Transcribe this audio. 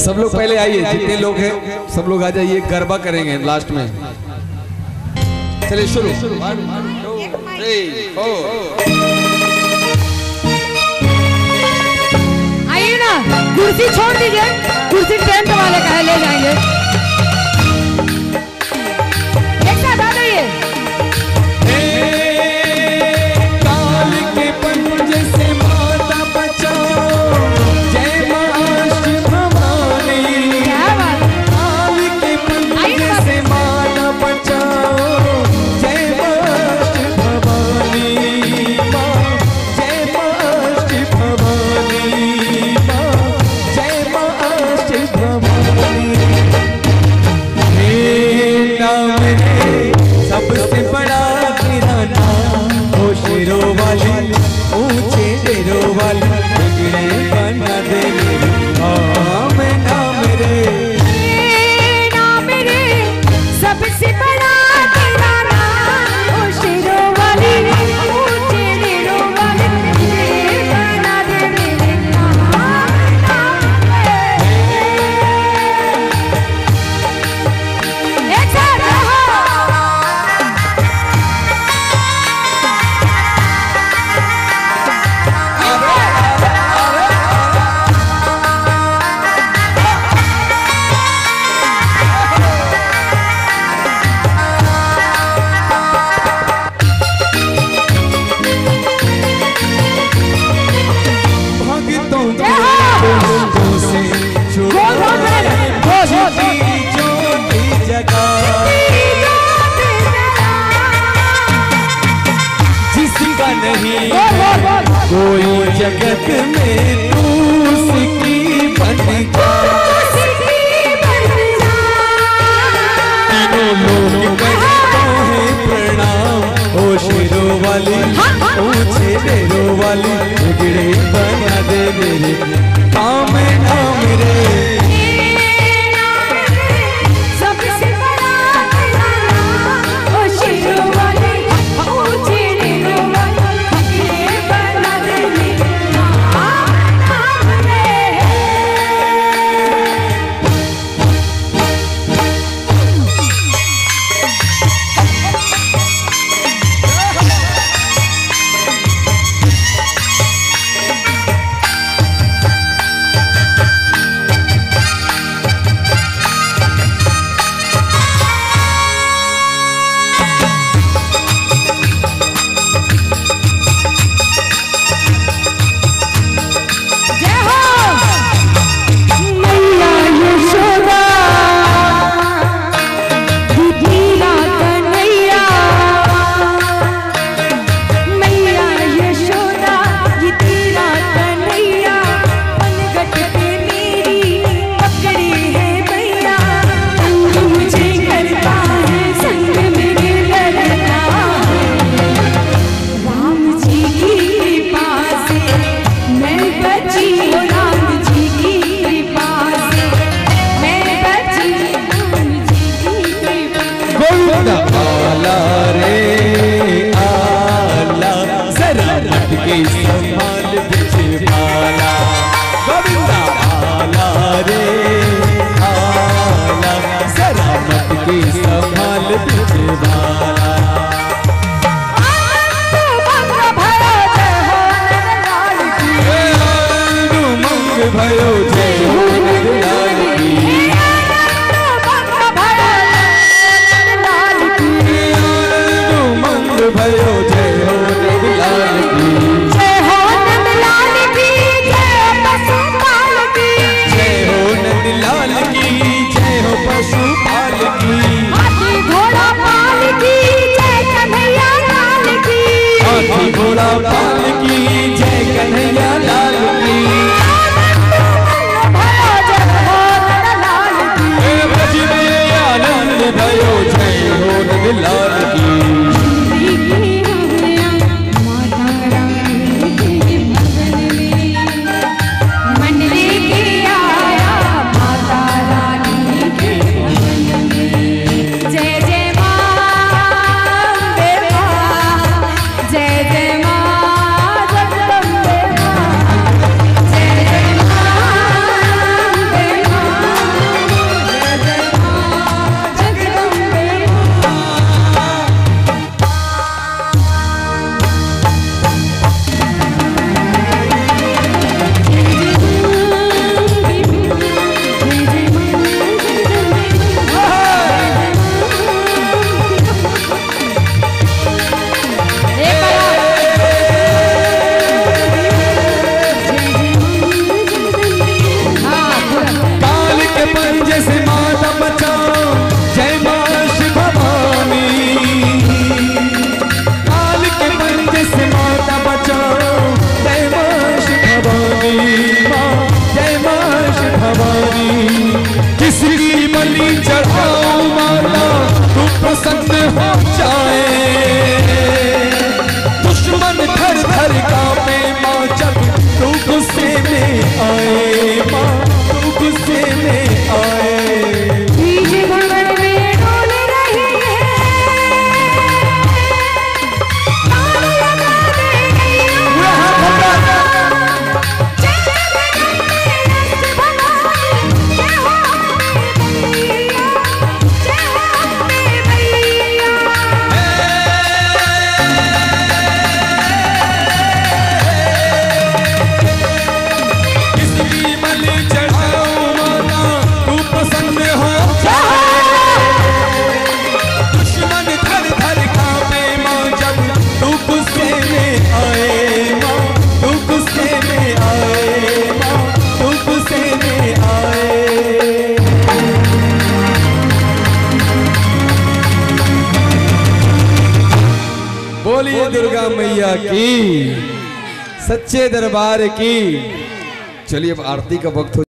सब लोग पहले आइए, जितने लोग हैं सब लोग आ जाइए, गरबा करेंगे लास्ट में। चलिए शुरू। 1 2 3 4। आइए ना, कुर्सी छोड़ दीजिए, कुर्सी टेंट वाले का है, ले जाएंगे। एक साथ आ जाइए। काल के पंजे से माता बचाओ, जय मां अष्ट भवानी। क्या बात। काल के पंजे से माता बचाओ, जय मां अष्ट भवानी। मां जय मां अष्ट भवानी, मां जय मां अष्ट भवानी। हे नाम है सबसे बड़ा तेरा नाम, ओ शेरों वाली ऊंचे डेरों वाली, बिगड़े बना दे नाम नाम रे। नाम रे सबसे बड़ा तेरा नाम, ओ शेरों वाली ऊंचे डेरों वाली, बना दे मेरे नाम रे। एक साथ रहो। भक्तों के से छुड़ाए की ज्योति जगाए, जिसका नहीं कोई जगत में तू उसकी बन जा। तीनों लोग करते हैं प्रणाम, ओ शेरों वाली ऊंचे डेरों वाली, बिगड़े बना दे मेरे काम नाम रे। सबसे बड़ा तेरा नाम, ओ शेरों वाली ऊंचे डेरों वाली, बना दे मेरे नाम रे। जय हो मैया यशोदा, दीदीरा कन्हैया। मैया यशोदा, दीदीरा कन्हैया, पनघट पे मेरी पकड़ी है मैया। संग मुझे करता है, संग मेरे लड़ता है। राम जी की कृपा से मैं बची हूँ, राम जी की कृपा से मैं बची, राम जी की कृपा। गोविंदा आला रे आला, जरा हट के संभाल बिच भाला। गोविंदा आला रे आला, जरा हट के संभाल बिच भाला। भयो जय हो नंदलाल की, मंग भयो जय हो नंदलाल की। जय हो नंदलाल की, जय पशुपाल की, जय हो नंदलाल की, जय हो पशुपाल की। हाथी घोड़ा पाल की, जय कन्हैया लाल की, हाथी घोड़ा पाल की, जय कन्हैया लाल की। ब्रज में आनंद भयो जय हो नंदलाल की। जय जय मां देवा, जय जय मां जगदम्बे मां, जय जय मां देवा। में आए माँ, तू गुस्से में आए माँ, तू गुस्से में आए। बोलिए दुर्गा मैया की, सच्चे दरबार की। चलिए अब आरती का वक्त हो